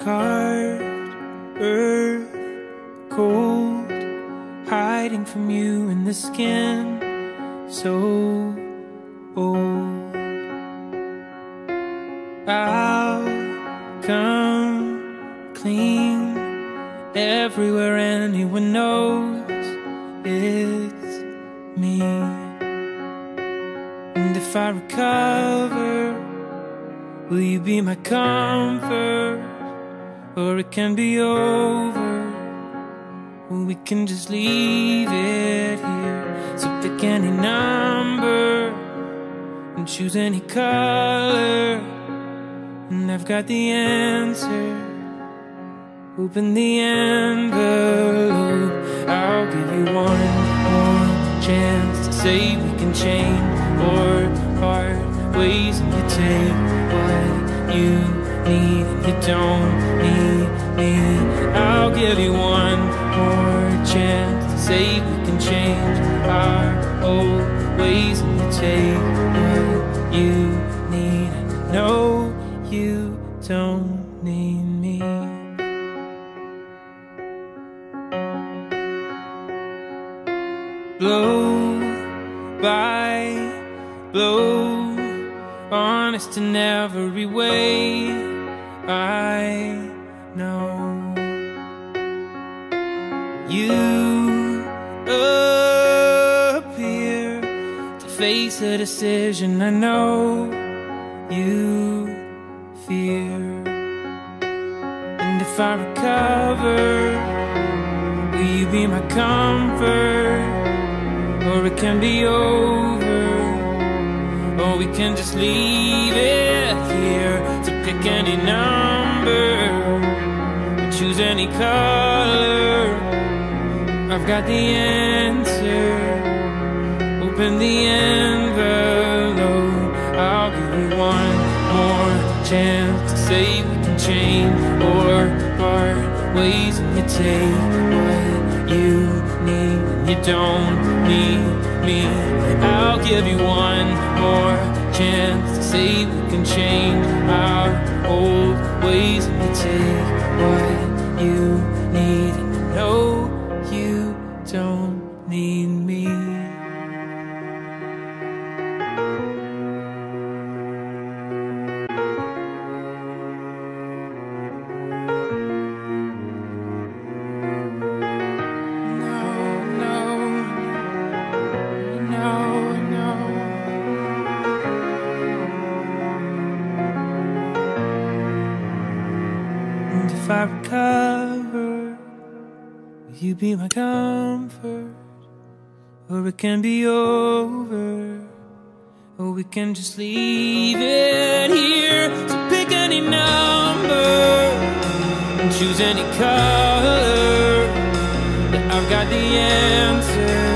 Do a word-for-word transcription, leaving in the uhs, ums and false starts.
carved earth, cold, hiding from you in the skin so old. I'll come clean everywhere anyone knows it's me. And if I recover, will you be my comfort? Or it can be over, or we can just leave it here. So pick any number and choose any color, and I've got the answer. Open the envelope. I'll give you one more chance to say we can change or part ways, and you take what you need and you don't need me. I'll give you one more chance to say we can change our old ways, and you take what you need and I know you don't need me. Blow by blow, honest in every way, I know. You appear to face a decision I know you fear. And if I recover, will you be my comfort? Or it can be over, or we can just leave it here. So pick any number, choose any color, I've got the answer. Open the envelope. I'll give you one more chance to say we can change or part ways, and you take what you need and you don't need me. I'll give you one more chance to say we can change our old ways, and you take what you need and you know you don't need me. If I recover, will you be my comfort? Or it can be over, or we can just leave it here. So pick any number and choose any color, that I've got the answer.